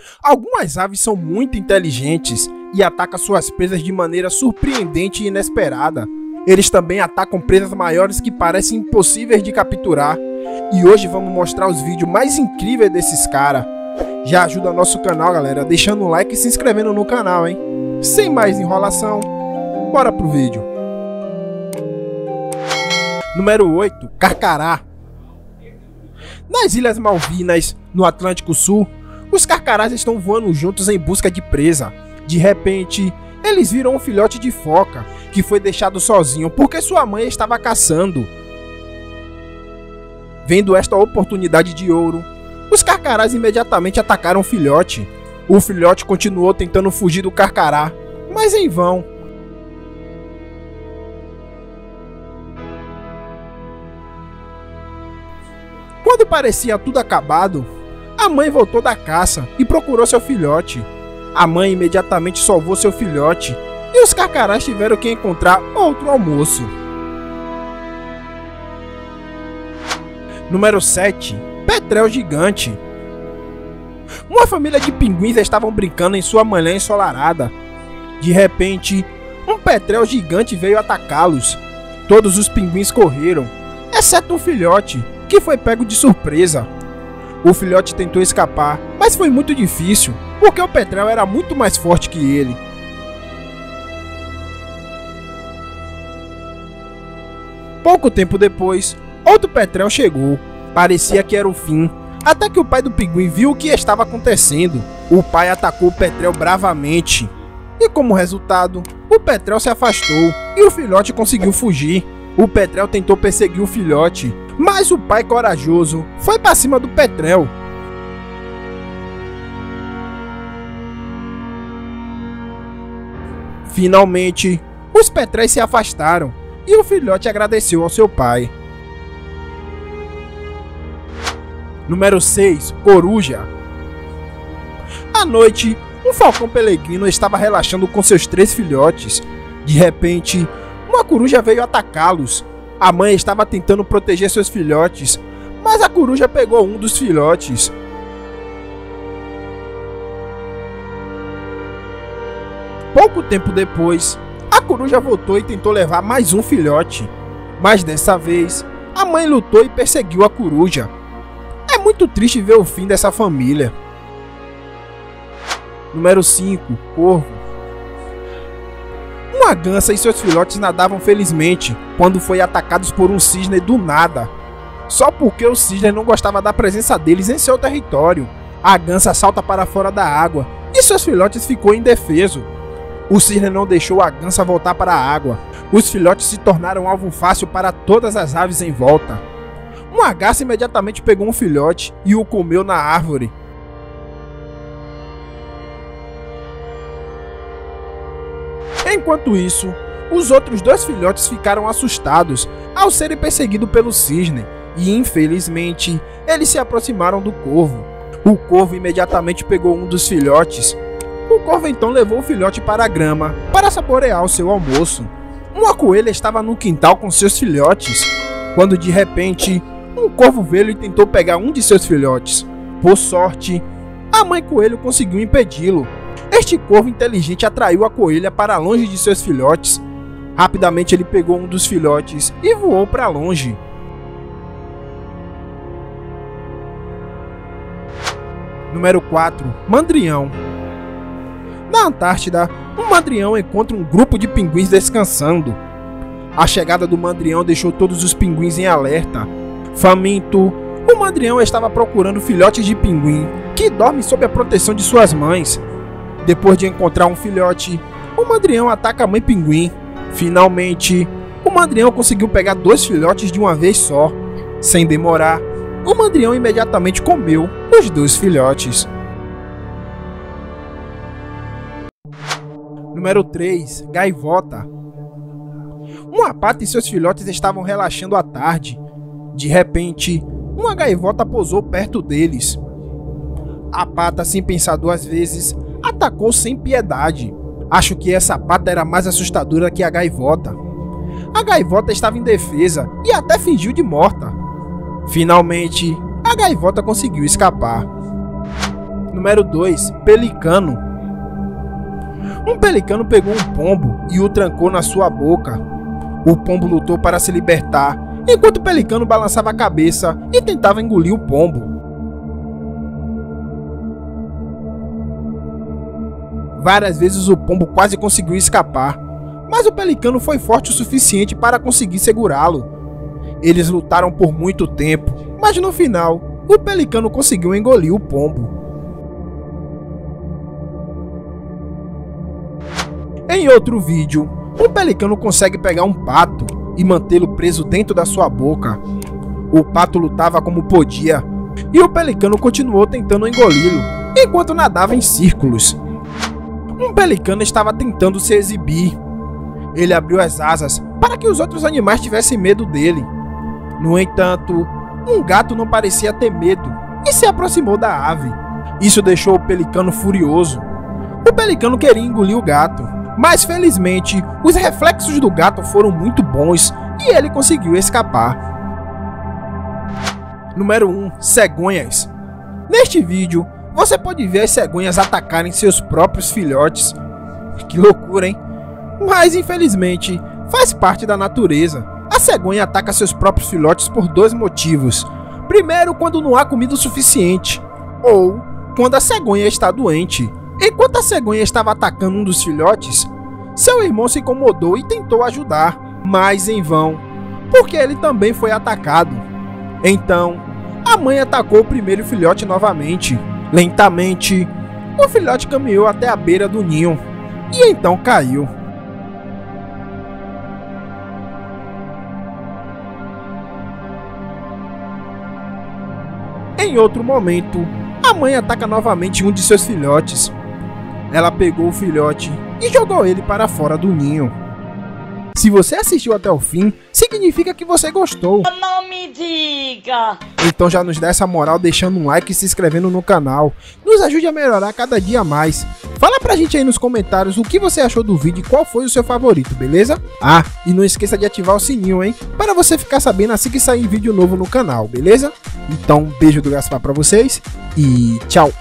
Algumas aves são muito inteligentes e atacam suas presas de maneira surpreendente e inesperada. Eles também atacam presas maiores que parecem impossíveis de capturar. E hoje vamos mostrar os vídeos mais incríveis desses caras. Já ajuda nosso canal, galera, deixando um like e se inscrevendo no canal, hein? Sem mais enrolação, bora pro vídeo. Número 8. Carcará. Nas Ilhas Malvinas, no Atlântico Sul, os carcarás estão voando juntos em busca de presa. De repente, eles viram um filhote de foca, que foi deixado sozinho porque sua mãe estava caçando. Vendo esta oportunidade de ouro, os carcarás imediatamente atacaram o filhote. O filhote continuou tentando fugir do carcará, mas em vão. Quando parecia tudo acabado, a mãe voltou da caça e procurou seu filhote. A mãe imediatamente salvou seu filhote e os carcarás tiveram que encontrar outro almoço. Número 7. Petrel gigante. Uma família de pinguins estavam brincando em sua manhã ensolarada. De repente, um petrel gigante veio atacá-los. Todos os pinguins correram, exceto um filhote, que foi pego de surpresa. O filhote tentou escapar, mas foi muito difícil, porque o petrel era muito mais forte que ele. Pouco tempo depois, outro petrel chegou. Parecia que era o fim, até que o pai do pinguim viu o que estava acontecendo. O pai atacou o petrel bravamente, e como resultado, o petrel se afastou e o filhote conseguiu fugir. O petrel tentou perseguir o filhote, mas o pai corajoso foi para cima do petrel. Finalmente, os petréis se afastaram e o filhote agradeceu ao seu pai. Número 6. Coruja. À noite, um falcão pelegrino estava relaxando com seus 3 filhotes. De repente, uma coruja veio atacá-los. A mãe estava tentando proteger seus filhotes, mas a coruja pegou um dos filhotes. Pouco tempo depois, a coruja voltou e tentou levar mais um filhote. Mas dessa vez, a mãe lutou e perseguiu a coruja. É muito triste ver o fim dessa família. Número 5. Corvo. Uma gança e seus filhotes nadavam felizmente quando foi atacados por um cisne do nada. Só porque o cisne não gostava da presença deles em seu território. A gança salta para fora da água e seus filhotes ficou indefeso. O cisne não deixou a gança voltar para a água. Os filhotes se tornaram alvo fácil para todas as aves em volta. Uma garça imediatamente pegou um filhote e o comeu na árvore. Enquanto isso, os outros 2 filhotes ficaram assustados ao serem perseguidos pelo cisne e, infelizmente, eles se aproximaram do corvo. O corvo imediatamente pegou um dos filhotes. O corvo então levou o filhote para a grama para saborear o seu almoço. Uma coelha estava no quintal com seus filhotes, quando de repente, um corvo veio e tentou pegar um de seus filhotes. Por sorte, a mãe coelho conseguiu impedi-lo. Este corvo inteligente atraiu a coelha para longe de seus filhotes. Rapidamente ele pegou um dos filhotes e voou para longe. Número 4. Mandrião. Na Antártida, um mandrião encontra um grupo de pinguins descansando. A chegada do mandrião deixou todos os pinguins em alerta. Faminto, o mandrião estava procurando filhotes de pinguim que dormem sob a proteção de suas mães. Depois de encontrar um filhote, o mandrião ataca a mãe pinguim. Finalmente, o mandrião conseguiu pegar 2 filhotes de uma vez só. Sem demorar, o mandrião imediatamente comeu os 2 filhotes. Número 3. Gaivota. Uma pata e seus filhotes estavam relaxando à tarde. De repente, uma gaivota pousou perto deles. A pata, sem pensar 2 vezes, atacou sem piedade. Acho que essa pata era mais assustadora que a gaivota. A gaivota estava indefesa e até fingiu de morta. Finalmente, a gaivota conseguiu escapar. Número 2. Pelicano. Um pelicano pegou um pombo e o trancou na sua boca. O pombo lutou para se libertar, enquanto o pelicano balançava a cabeça e tentava engolir o pombo. Várias vezes o pombo quase conseguiu escapar, mas o pelicano foi forte o suficiente para conseguir segurá-lo. Eles lutaram por muito tempo, mas no final, o pelicano conseguiu engolir o pombo. Em outro vídeo, um pelicano consegue pegar um pato e mantê-lo preso dentro da sua boca. O pato lutava como podia, e o pelicano continuou tentando engoli-lo, enquanto nadava em círculos. Um pelicano estava tentando se exibir. Ele abriu as asas para que os outros animais tivessem medo dele. No entanto, um gato não parecia ter medo e se aproximou da ave. Isso deixou o pelicano furioso. O pelicano queria engolir o gato, mas felizmente os reflexos do gato foram muito bons e ele conseguiu escapar. Número 1. Cegonhas. Neste vídeo, você pode ver as cegonhas atacarem seus próprios filhotes. Que loucura, hein? Mas infelizmente, faz parte da natureza. A cegonha ataca seus próprios filhotes por dois motivos. Primeiro, quando não há comida o suficiente, ou quando a cegonha está doente. Enquanto a cegonha estava atacando um dos filhotes, seu irmão se incomodou e tentou ajudar, mas em vão, porque ele também foi atacado. Então, a mãe atacou o primeiro filhote novamente. Lentamente, o filhote caminhou até a beira do ninho e então caiu. Em outro momento, a mãe ataca novamente um de seus filhotes. Ela pegou o filhote e jogou ele para fora do ninho. Se você assistiu até o fim, significa que você gostou. Não me diga! Então já nos dá essa moral deixando um like e se inscrevendo no canal. Nos ajude a melhorar cada dia mais. Fala pra gente aí nos comentários o que você achou do vídeo e qual foi o seu favorito, beleza? Ah, e não esqueça de ativar o sininho, hein? Para você ficar sabendo assim que sair vídeo novo no canal, beleza? Então, um beijo do Gaspar pra vocês e tchau!